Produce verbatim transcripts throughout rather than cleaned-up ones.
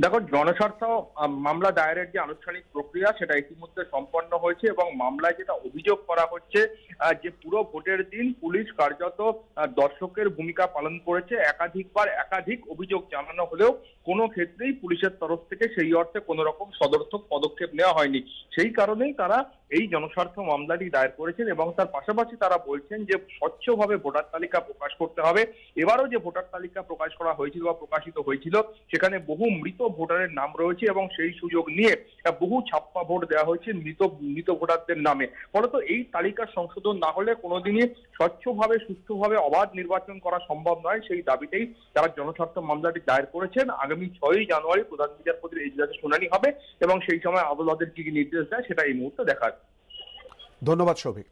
দেখো, জনস্বার্থ মামলা দায়েরের যে আনুষ্ঠানিক প্রক্রিয়া সেটা ইতিমধ্যে সম্পন্ন হয়েছে এবং মামলায় যেটা অভিযোগ করা হচ্ছে যে পুরো ভোটের দিন পুলিশ কার্যত দর্শকের ভূমিকা পালন করেছে। একাধিকবার একাধিক অভিযোগ জানানো হলেও কোনো ক্ষেত্রেই পুলিশের তরফ থেকে সেই অর্থে কোনো রকম সদর্থক পদক্ষেপ নেওয়া হয়নি। সেই কারণেই তারা এই জনস্বার্থ মামলাটি দায়ের করেছেন এবং তার পাশাপাশি তারা বলছেন যে স্বচ্ছভাবে ভোটার তালিকা প্রকাশ করতে হবে। এবারও যে ভোটার তালিকা প্রকাশ করা হয়েছিল বা প্রকাশিত হয়েছিল সেখানে বহু মৃত ভোটারের নাম রয়েছে এবং সেই সুযোগ নিয়ে বহু ছাপ্পা ভোট দেওয়া হয়েছে মৃত মৃত ভোটারদের নামে। ফলত এই তালিকার সংশোধন না হলে কোনোদিনই স্বচ্ছভাবে সুষ্ঠুভাবে অবাধ নির্বাচন করা সম্ভব নয়। সেই দাবিতেই তারা জনস্বার্থ মামলাটি দায়ের করেছেন। আগামী ছয়ই জানুয়ারি প্রধান বিচারপতির এজলাসে শুনানি হবে এবং সেই সময় আদালতের কি কি নির্দেশ দেয় সেটা এই মুহূর্তে দেখার। ধন্যবাদ সৌভিক।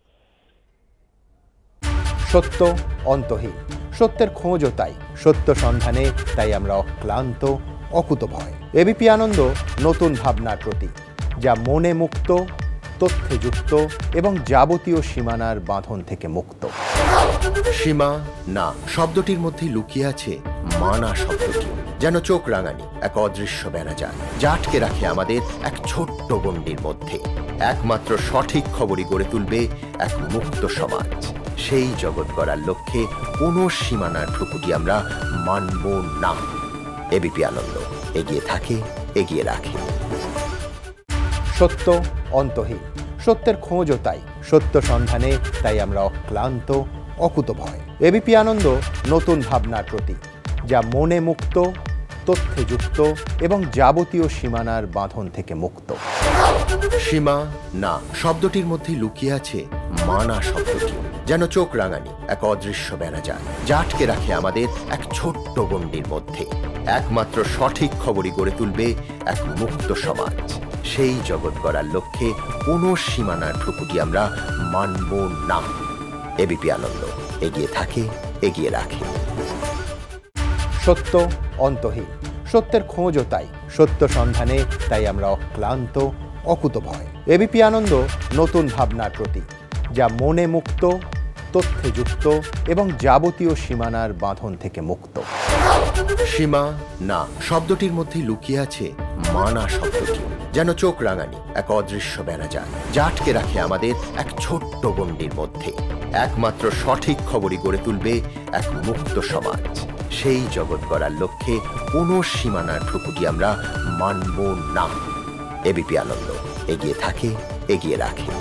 সত্য অন্তহীন, সত্যের খোঁজও তাই, সত্য সন্ধানে তাই আমরা অক্লান্ত অকুতভয়। এবিপি আনন্দ নতুন ভাবনার প্রতীক, যা মনে মুক্ত, তথ্যে যুক্ত এবং যাবতীয় সীমানার বাঁধন থেকে মুক্ত। সীমা না শব্দটির মধ্যে লুকিয়ে আছে মানা শব্দটি, যেন চোখ রাঙানি এক অদৃশ্য ব্যানাজার, যা আটকে রাখে আমাদের এক ছোট্ট গণ্ডির মধ্যে। একমাত্র সঠিক খবরই গড়ে তুলবে এক মুক্ত সমাজ। সেই জগৎ গড়ার লক্ষ্যে কোনো সীমানার ঠুকুটি আমরা মানব না। এবিপি আনন্দ এগিয়ে থাকে, এগিয়ে রাখে। সত্য অন্তহীন, সত্যের খোঁজও তাই, সত্য সন্ধানে তাই আমরা অক্লান্ত অকুতভয়। এবিপি আনন্দ নতুন ভাবনার প্রতীক, যা মনে মুক্ত, তথ্যে যুক্ত এবং যাবতীয় সীমানার বাঁধন থেকে মুক্ত। সীমা না শব্দটির মধ্যে লুকিয়ে আছে মানা শব্দটি, যেন চোখ রাঙানি এক অদৃশ্য ব্যানাজার, যা আটকে রাখে আমাদের এক ছোট্ট গণ্ডির মধ্যে। একমাত্র সঠিক খবরই গড়ে তুলবে এক মুক্ত সমাজ। সেই জগৎ গড়ার লক্ষ্যে কোনো সীমানার ঠুকুটি আমরা মানব না। এবিপি আনন্দ এগিয়ে থাকে, এগিয়ে রাখে। সত্য অন্তহীন, সত্যের খোঁজও তাই, সত্য সন্ধানে তাই আমরা অক্লান্ত অকুতভয়। এবিপি আনন্দ নতুন ভাবনার প্রতীক, যা মনে মুক্ত, তথ্যে যুক্ত এবং যাবতীয় সীমানার বাঁধন থেকে মুক্ত। সীমা না শব্দটির মধ্যে লুকিয়ে আছে মানা শব্দটি, যেন চোখ রাঙানি এক অদৃশ্য ব্যানাজার, যা আটকে রাখে আমাদের এক ছোট্ট গণ্ডির মধ্যে। একমাত্র সঠিক খবরই গড়ে তুলবে এক মুক্ত সমাজ। সেই জগৎ গড়ার লক্ষ্যে কোনো সীমানার ঠুকুটি আমরা মানব না। এবিপি আনন্দ এগিয়ে থাকে, এগিয়ে রাখে।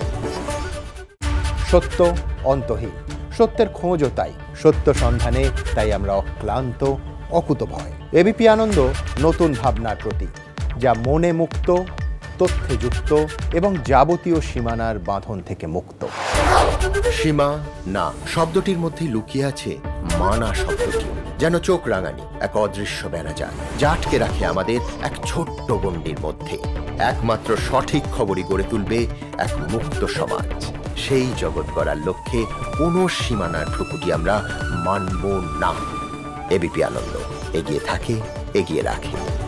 সত্য অন্তহীন, সত্যের খোঁজও তাই, সত্য সন্ধানে তাই আমরা অক্লান্ত অকুতভয়। এবিপি আনন্দ নতুন ভাবনার প্রতীক, যা মনে মুক্ত, তথ্যে যুক্ত এবং যাবতীয় সীমানার বাঁধন থেকে মুক্ত। সীমা না শব্দটির মধ্যে লুকিয়ে আছে মানা শব্দটি, যেন চোখ রাঙানি এক অদৃশ্য ব্যানাজার, যা আটকে রাখে আমাদের এক ছোট্ট গণ্ডির মধ্যে। একমাত্র সঠিক খবরই গড়ে তুলবে এক মুক্ত সমাজ। সেই জগৎ গড়ার লক্ষ্যে কোনো সীমানার ঠুকুটি আমরা মানব না। এবিপি আনন্দ এগিয়ে থাকে, এগিয়ে রাখে।